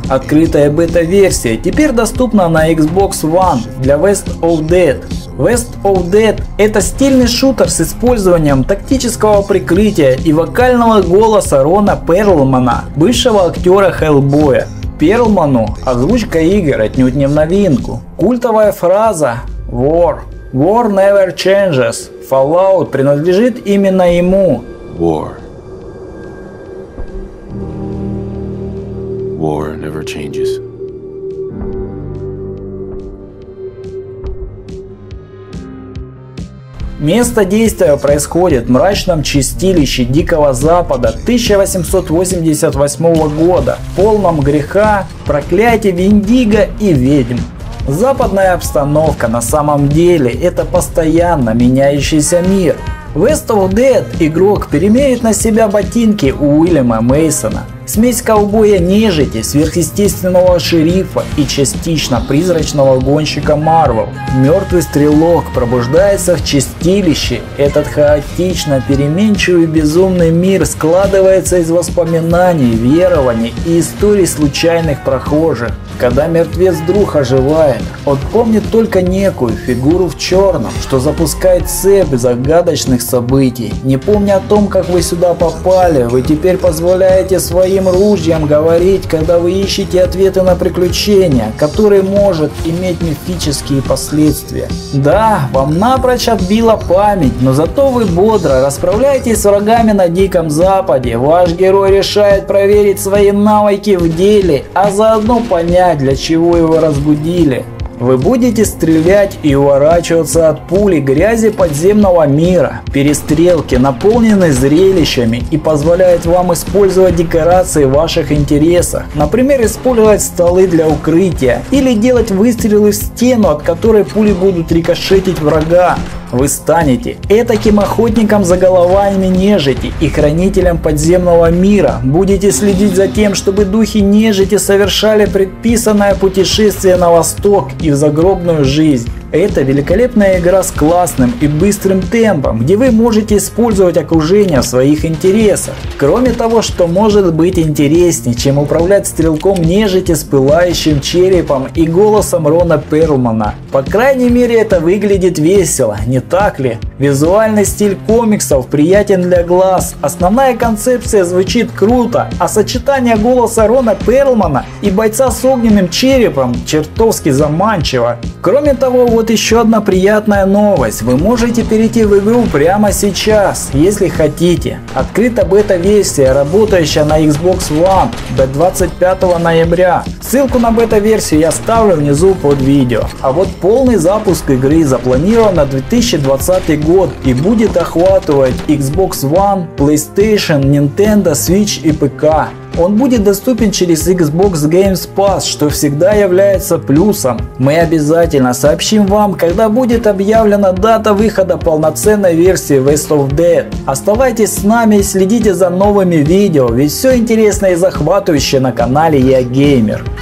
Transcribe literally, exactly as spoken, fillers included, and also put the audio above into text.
Открытая бета-версия теперь доступна на Xbox One для West of Dead. West of Dead – это стильный шутер с использованием тактического прикрытия и вокального голоса Рона Перлмана, бывшего актера Хеллбоя. Перлману озвучка игр отнюдь не в новинку. Культовая фраза War. War never changes. Fallout принадлежит именно ему. War. War never changes. Место действия происходит в мрачном чистилище Дикого Запада тысяча восемьсот восемьдесят восьмого года, полном греха, проклятий Виндиго и ведьм. Западная обстановка на самом деле это постоянно меняющийся мир. В West of Dead игрок перемерит на себя ботинки у Уильяма Мейсона. Смесь ковбоя-нежити, сверхъестественного шерифа и частично призрачного гонщика Марвел. Мертвый стрелок пробуждается в чистилище. Этот хаотично переменчивый безумный мир складывается из воспоминаний, верований и историй случайных прохожих. Когда мертвец-друг оживает, он помнит только некую фигуру в черном, что запускает цепь загадочных событий. Не помня о том, как вы сюда попали, вы теперь позволяете своим ружьям говорить, когда вы ищете ответы на приключения, которые может иметь мифические последствия. Да, вам напрочь отбила память, но зато вы бодро расправляетесь с врагами на Диком Западе. Ваш герой решает проверить свои навыки в деле, а заодно понять, для чего его разбудили. Вы будете стрелять и уворачиваться от пули грязи подземного мира. Перестрелки наполнены зрелищами и позволяют вам использовать декорации в ваших интересах. Например, использовать столы для укрытия или делать выстрелы в стену, от которой пули будут рикошетить врага. Вы станете этаким охотником за головами нежити и хранителем подземного мира. Будете следить за тем, чтобы духи нежити совершали предписанное путешествие на восток и в загробную жизнь. Это великолепная игра с классным и быстрым темпом, где вы можете использовать окружение в своих интересах. Кроме того, что может быть интереснее, чем управлять стрелком нежити с пылающим черепом и голосом Рона Перлмана. По крайней мере, это выглядит весело, не так ли? Визуальный стиль комиксов приятен для глаз, основная концепция звучит круто, а сочетание голоса Рона Перлмана и бойца с огненным черепом чертовски заманчиво. Кроме того, вот еще одна приятная новость. Вы можете перейти в игру прямо сейчас, если хотите. Открыта бета-версия, работающая на Xbox One до двадцать пятого ноября. Ссылку на бета-версию я оставлю внизу под видео. А вот полный запуск игры запланирован на две тысячи двадцатый год и будет охватывать Xbox One, PlayStation, Nintendo, Switch и пэ ка. Он будет доступен через Xbox Game Pass, что всегда является плюсом. Мы обязательно сообщим вам, когда будет объявлена дата выхода полноценной версии West of Dead. Оставайтесь с нами и следите за новыми видео, ведь все интересное и захватывающее на канале Я Геймер.